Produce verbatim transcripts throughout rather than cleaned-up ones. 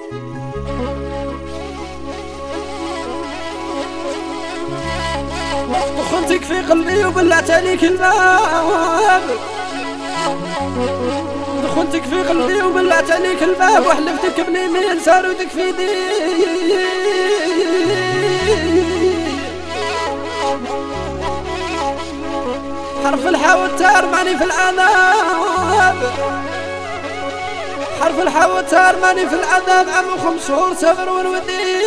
دخلتك في قلبي وبلعت عليك الباب، دخلتك في قلبي وبلعت عليك الباب، وحلفتك باليمين سارودك في يدي. حرف الحاء والتاء ماني في العذاب، حرف الحاء والتاء ماني في العذاب، عم خمس شهور صبر ونودي.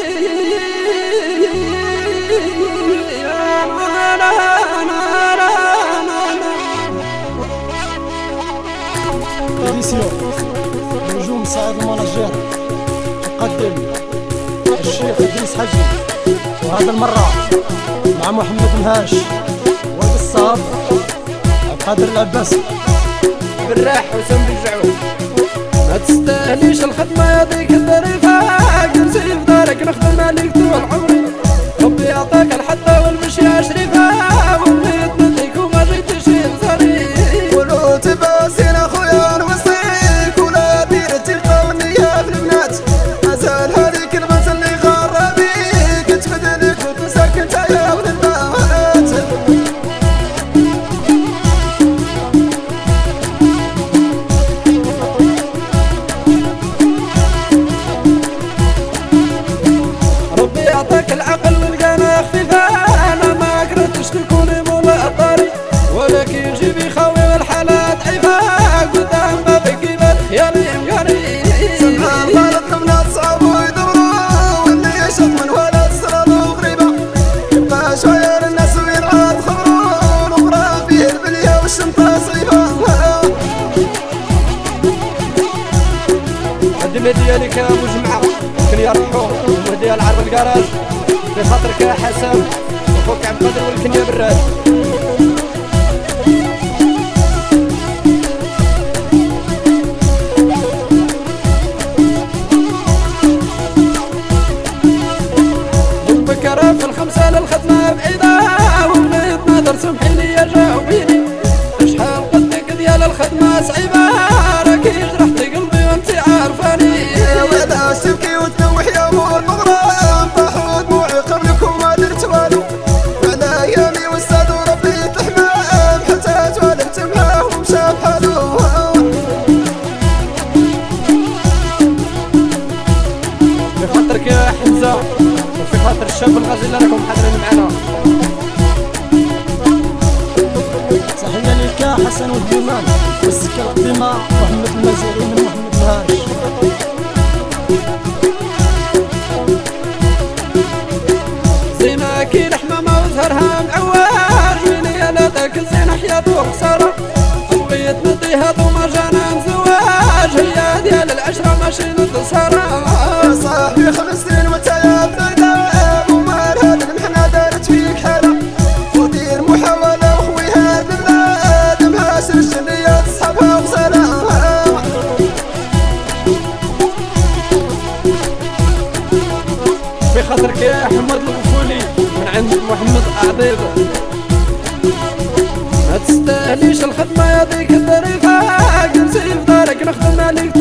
إديسيون نجوم سعد المناجر تقدم الشيخ إدريس حجي، وهذا المرة مع محمد مهاش والقصاب عبد القادر العباس بالراح وسم بالجعود. ما تستاهليش الخدمة يا ذيك الظريفة، جلسي في دارك نخدم عليك طول عمري، ربي يعطيك الحظة والمشية شريفة، وليت نديك وما جيتش ظريف. ولو تباسين اخويا نوصيك، ولا دير الثقة والنية في البنات، مازال هذيك البنت اللي غارة بيك، تبدلك وتنساك انت يا ولد البنات. ربي يعطيك العقل والقنا خفيفة، انا ما كرهتش تكوني مولا الطريق، ولكن جيبي خاوي والحالة ضعيفة، قدام بابك يبان خيالي مقاري. سبحان الله البنات صعب ويدوروا، واللي يشط من ولد سراره غريبة، يبقى شوية للناس وينعاد خمرون، وغرام فيه البلية والشنطة صعيبة. الدمية ديالي كانوا مجمعة كل يرحو، وهديها العرب الكراج في خاطرك يا حسن، وخوك عبد القادر والكنية بالراج. من بكرة في الخمسة للخدمة بعيدة، وبغيت نظر سمحي لي جاوبيني، شحال قدك ديال الخدمة صعيبة، راكي جرحتي قلبي وانتي عارفاني. وعلاش تبكي وتنوح يا مو المغرم، طاحوا دموعي قبلك وما درت والو، وعلى ايامي واستاذ وربيت الحمام، حتى توالفت معاه ومشى بحالو. في خاطرك يا حمزة، وفي خاطر الشاب الغازي اللي راكم حاضرين معنا. تحية لك يا حسن والديمان والسكر القديمة، محمد المزيري من محمد مهاش. زينة كي الحمامة وزهرها معوار، جويني انا ذاك الزينة حياته خسارة، بغيت نديها وما جانا نزواج، هي ديال العشرة ماشي نتصارى. يا صاحبي خمس سنين وانت يا بنادم، ومال هذا المحنة دارت فيك حالة، ودير محاولة وخوي هذا البلاد، مهاش الجنية تصحبها وسلام. في خاطرك يا حمد الغفولي من عند محمد أعضيب، ما تستاهليش الخدمة يا ذيك الظريفة، جلسي في دارك نخدم عليك